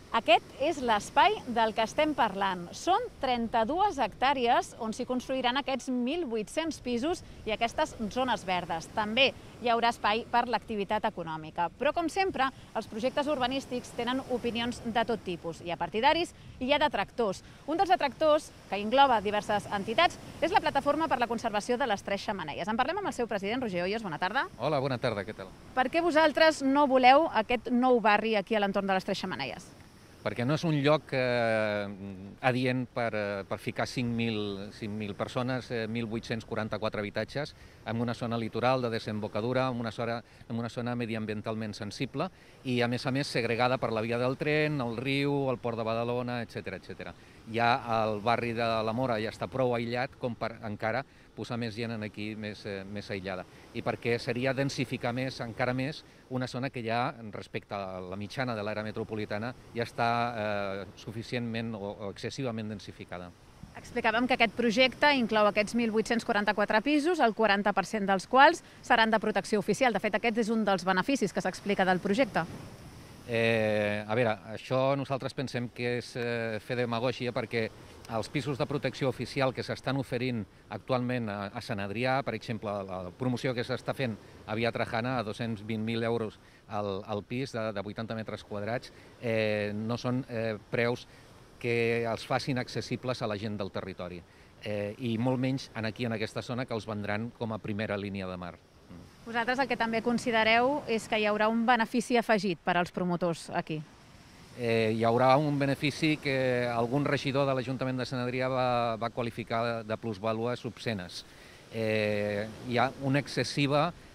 Aquest és l'espai del que estem parlant. Són 32 hectàrees on s'hi construiran aquests 1.800 pisos i aquestes zones verdes. També hi haurà espai per l'activitat econòmica. Però, com sempre, els projectes urbanístics tenen opinions de tot tipus. Hi ha partidaris i hi ha detractors. Un dels detractors, que engloba diverses entitats, és la Plataforma per la Conservació de les Tres Xemeneies. En parlem amb el seu president, Roger Hoyos. Bona tarda. Hola, bona tarda, què tal? Per què vosaltres no voleu aquest nou barri aquí a l'entorn de les Tres Xemeneies? Perquè no és un lloc adient per ficar 5.000 persones, 1.844 habitatges, en una zona litoral de desembocadura, en una zona mediambientalment sensible i, a més, segregada per la via del tren, el riu, el port de Badalona, etc. Ja el barri de la Móra ja està prou aïllat com per encara posar més gent aquí més aïllada. I perquè seria densificar encara més una zona que ja, respecte a la mitjana de l'àrea metropolitana, ja està suficientment o excessivament densificada. Explicàvem que aquest projecte inclou aquests 1.844 pisos, el 40% dels quals seran de protecció oficial. De fet, aquest és un dels beneficis que s'explica del projecte. A veure, això nosaltres pensem que és fer demagògia perquè els pisos de protecció oficial que s'estan oferint actualment a Sant Adrià, per exemple, la promoció que s'està fent a Via Trajana a 220.000 euros al pis de 80 metres quadrats, no són preus que els facin accessibles a la gent del territori i molt menys aquí en aquesta zona que els vendran com a primera línia de mar. Vosaltres el que també considereu és que hi haurà un benefici afegit per als promotors aquí. Hi haurà un benefici que algun regidor de l'Ajuntament de Sant Adrià va qualificar de plusvàlues obscenes. Hi ha un excessiu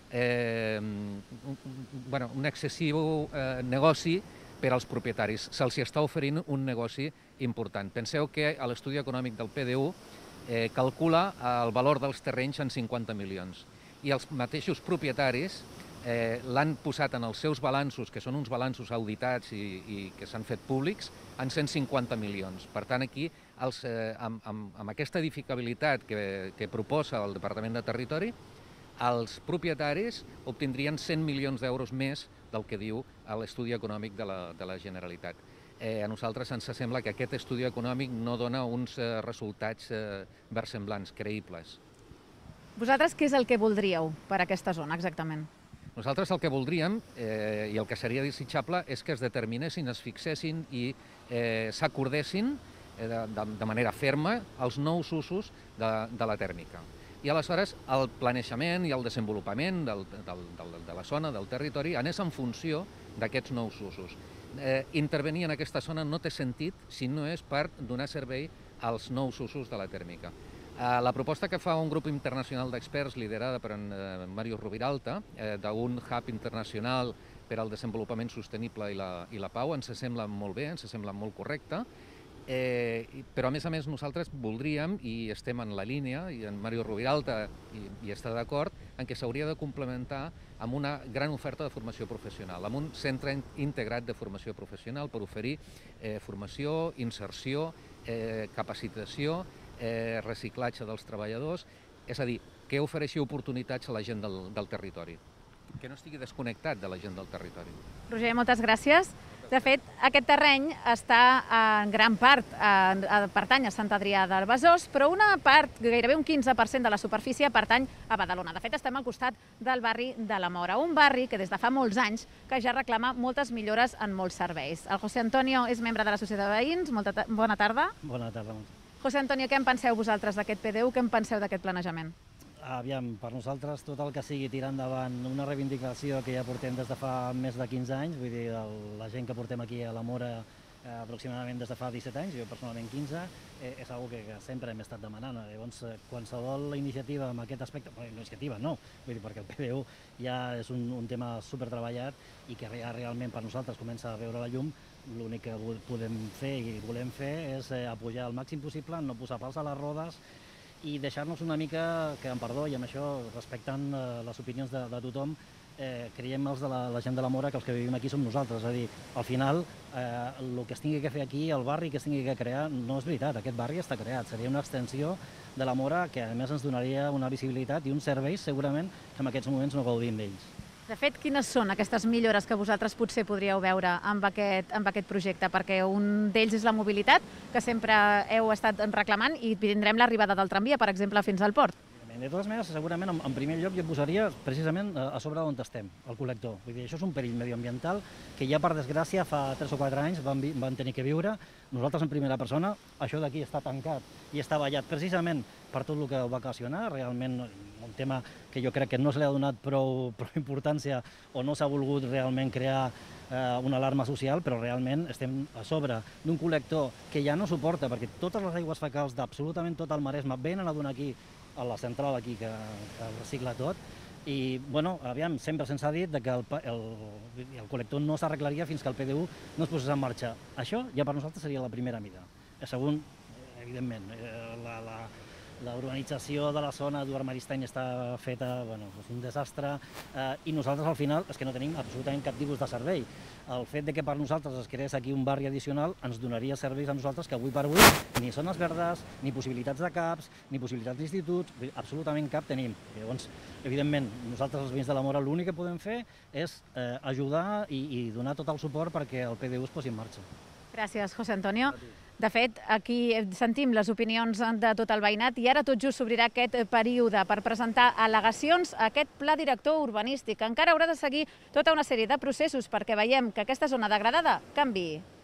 negoci per als propietaris. Se'ls està oferint un negoci important. Penseu que l'estudi econòmic del PDU calcula el valor dels terrenys en 50 milions. I els mateixos propietaris l'han posat en els seus balanços, que són uns balanços auditats i que s'han fet públics, en 150 milions. Per tant, aquí, amb aquesta edificabilitat que proposa el Departament de Territori, els propietaris obtindrien 100 milions d'euros més del que diu l'estudi econòmic de la Generalitat. A nosaltres ens sembla que aquest estudi econòmic no dona uns resultats versemblants, creïbles. Vosaltres què és el que voldríeu per aquesta zona, exactament? Nosaltres el que voldríem, i el que seria desitjable, és que es determinessin, es fixessin i s'acordessin de manera ferma els nous usos de la tèrmica. I aleshores el planejament i el desenvolupament de la zona, del territori, anés en funció d'aquests nous usos. Intervenir en aquesta zona no té sentit si no és per donar servei als nous usos de la tèrmica. La proposta que fa un grup internacional d'experts liderada per en Mario Rubiralta, d'un hub internacional per al desenvolupament sostenible i la pau, ens sembla molt bé, ens sembla molt correcta, però a més nosaltres voldríem, i estem en la línia, i en Mario Rubiralta hi està d'acord, en què s'hauria de complementar amb una gran oferta de formació professional, amb un centre integrat de formació professional per oferir formació, inserció, capacitació, reciclatge dels treballadors, és a dir, que ofereixi oportunitats a la gent del territori, que no estigui desconnectat de la gent del territori. Roger, moltes gràcies. De fet, aquest terreny està en gran part, pertany a Sant Adrià del Besòs, però una part, gairebé un 15% de la superfície, pertany a Badalona. De fet, estem al costat del barri de la Móra, un barri que des de fa molts anys que ja reclama moltes millores en molts serveis. El José Antonio és membre de l'Associació de Veïns. Bona tarda. Bona tarda. José Antonio, què en penseu vosaltres d'aquest PDU? Què en penseu d'aquest planejament? Aviam, per nosaltres tot el que sigui tirar endavant una reivindicació que ja portem des de fa més de 15 anys, vull dir, la gent que portem aquí a la Móra aproximadament des de fa 17 anys, jo personalment 15, és una cosa que sempre hem estat demanant. Llavors, qualsevol iniciativa en aquest aspecte, iniciativa no, vull dir, perquè el PDU ja és un tema supertreballat i que realment per nosaltres comença a veure la llum. L'únic que podem fer i volem fer és apujar el màxim possible, no posar pals a les rodes i deixar-nos una mica, que em perdó, i amb això respectant les opinions de tothom, creiem els de la gent de la Móra que els que vivim aquí som nosaltres. És a dir, al final, el que es tingui que fer aquí, el barri que es tingui que crear, no és veritat, aquest barri està creat. Seria una extensió de la Móra que a més ens donaria una visibilitat i uns serveis segurament que en aquests moments no gaudim d'ells. De fet, quines són aquestes millores que vosaltres potser podríeu veure amb aquest projecte? Perquè un d'ells és la mobilitat, que sempre heu estat reclamant, i tindrem l'arribada del tramvia, per exemple, fins al port. De totes maneres, segurament, en primer lloc, jo posaria precisament a sobre d'on estem, el col·lector. Vull dir, això és un perill medioambiental que ja, per desgràcia, fa 3 o 4 anys van tenir que viure. Nosaltres, en primera persona, això d'aquí està tancat i està vallat precisament per tot el que va ocasionar. Realment, un tema que jo crec que no se li ha donat prou importància o no s'ha volgut realment crear una alarma social, però realment estem a sobre d'un col·lector que ja no suporta, perquè totes les aigües fecals d'absolutament tot el Maresme venen a donar aquí, a la central aquí, que recicla tot, i, bueno, aviam, sempre se'ns ha dit que el col·lector no s'arreglaria fins que el PDU no es posés en marxa. Això ja per nosaltres seria la primera mida. Segon, evidentment, la urbanització de la zona d'Urmaristany està feta, bueno, és un desastre, i nosaltres al final és que no tenim absolutament cap tipus de servei. El fet que per nosaltres es creés aquí un barri addicional ens donaria serveis a nosaltres que avui per avui ni zones verdes, ni possibilitats de CAPs, ni possibilitats d'instituts, absolutament cap tenim. Llavors, evidentment, nosaltres els veïns de la Móra l'únic que podem fer és ajudar i donar tot el suport perquè el PDU es posi en marxa. Gràcies, José Antonio. De fet, aquí sentim les opinions de tot el veïnat i ara tot just s'obrirà aquest període per presentar al·legacions a aquest pla director urbanístic. Encara haurà de seguir tota una sèrie de processos perquè veiem que aquesta zona degradada canviï.